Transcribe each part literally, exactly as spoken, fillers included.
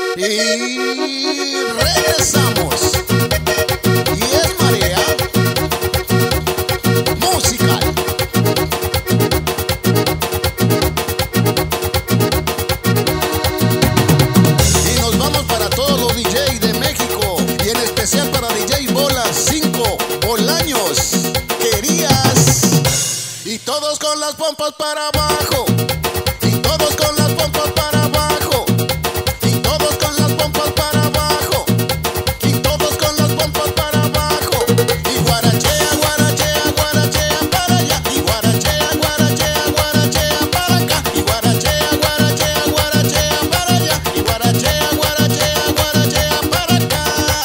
Y regresamos. Y es Marea Musical. Y nos vamos para todos los D Js de México. Y en especial para D J Bola cinco Bolaños. Querías. Y todos con las pompas para abajo. Y todos con las pompas para abajo. Y todos con las pompas para abajo. Y todos con las pompas para abajo. Y guarachea, guarachea, guarachea para allá. Y guarachea, guarachea, guarachea para acá. Y guarachea, guarachea, guarachea para allá. Y guarachea, guarachea, guarachea para acá.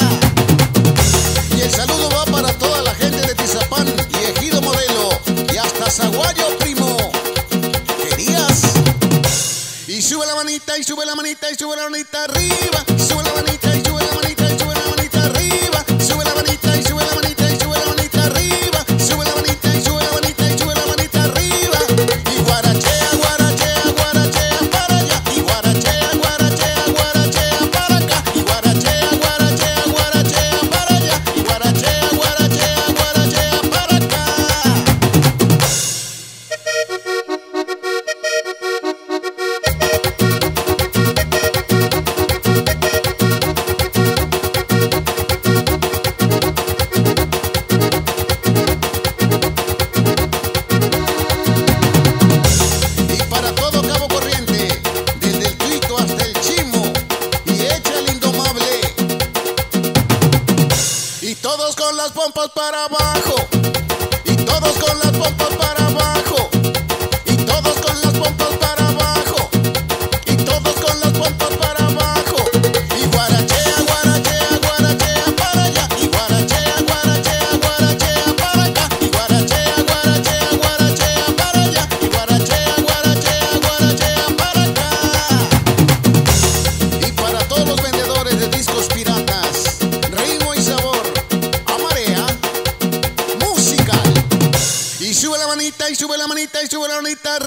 Y el saludo va para toda la gente de Tizapán y Ejido Modelo. Y hasta Zaguayo, primo. Querías. Y sube la manita, y sube la manita, y sube la manita arriba. Sube la manita, y sube la manita, y sube la manita arriba. Sube la manita, y sube la manita, y sube la manita arriba. Sube la manita, y sube la manita, y sube la manita arriba. Y guarachea, guarachea, guarachea para allá. Y guarachea, guarachea, guarachea para acá. Y guarachea, guarachea, guarachea para allá. Y guarachea, guarachea, guarachea para acá. Y para todo Cabo Corriente, desde el Tuito hasta el Chimo, y echa el Indomable. Y todos con las pompas para abajo. Y todos con las pompas para abajo. Y todos con las pompas para abajo. Y todos con las pompas para abajo. Y guarachea, guarachea, guarachea para allá. Y guarachea, guarachea, guarachea para acá. Y guarachea, guarachea, guarachea para allá. Y guarachea, guarachea, guarachea para acá. Y para todos los vendedores de discos piratas, ritmo y sabor a Marea Musical. Y sube la manita, y sube la manita, y sube la manita